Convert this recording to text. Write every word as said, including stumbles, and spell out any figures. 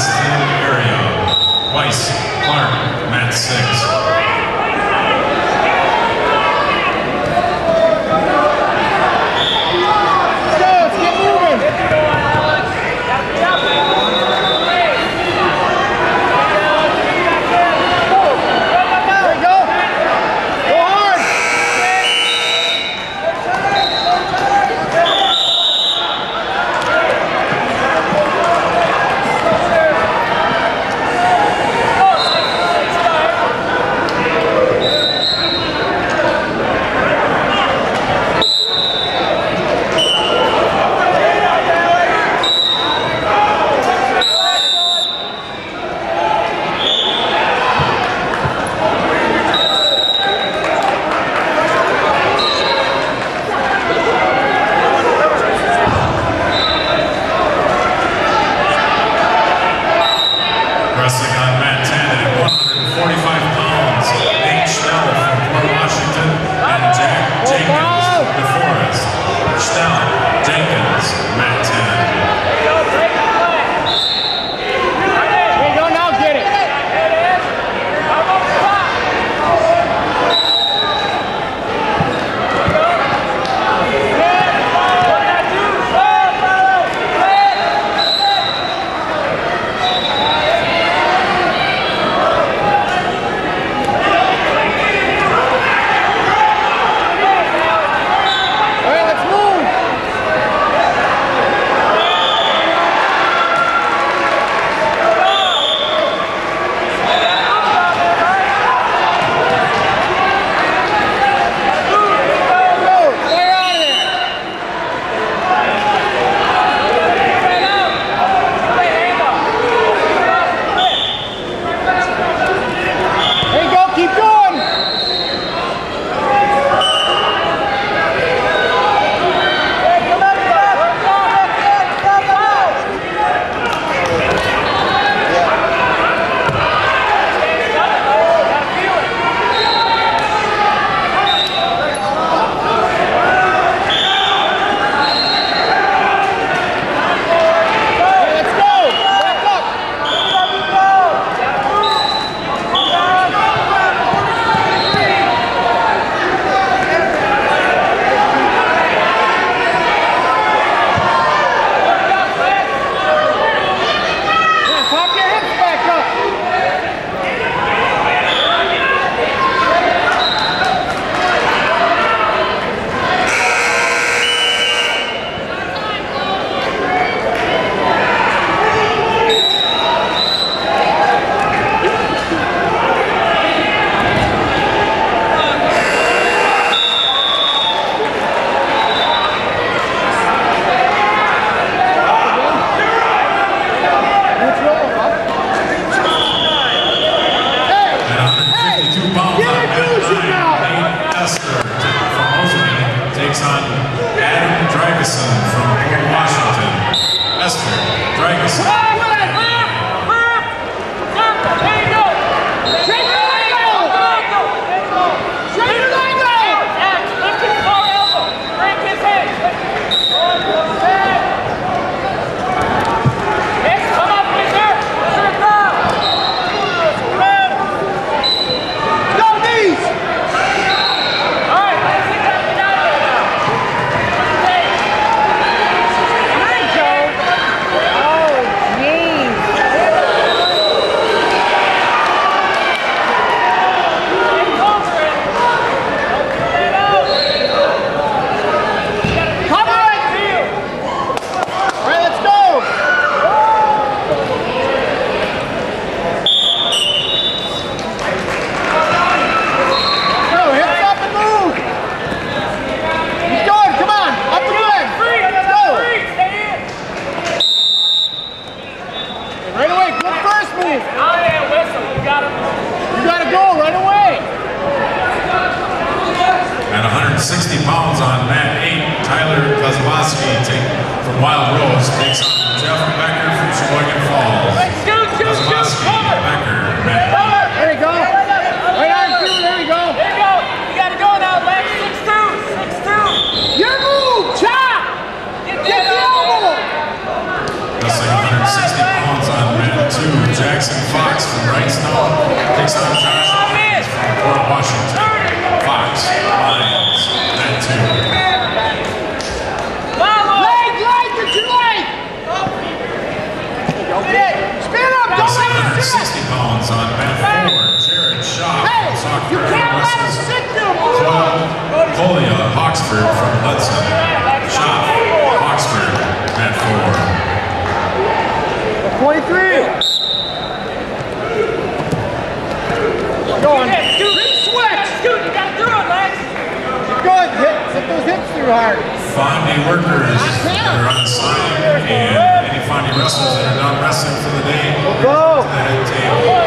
Westfield area. Weiss, Clark, mat six. Wrestling on mat ten at one hundred forty-five pounds, Nate Schnell from Port Washington and Jack Jenkins from DeForest. Schnell, Jenkins, mat ten. There you go, now get it. On Adam Dragusin from Port Washington. Esther Dragusin. sixty pounds on mat eight, Tyler Kozlowski take, from Wild Rose takes on Jeff Becker from Sheboygan Falls. Kozlowski, Becker, mat eight. There you go. Right on through, there you go. There you go. You got to go now, Lex. six two, six two. Your move, chop! Get, Get the elbow! Wrestling one hundred sixty pounds on mat two. sixty pounds on mat four, Jared Shaw from Sauk You Prairie can't let him wrestles sit there, move. Colia Hawksford from Hudson. Shaw, Hawksford, mat four. twenty-three. Go on. Big switch. Dude, you gotta do it, Lex. Good. Hit, hit those hips through hard. Fondy workers that are unsigned and any Fondy wrestlers that are not wrestling for the day, Go. to the head table.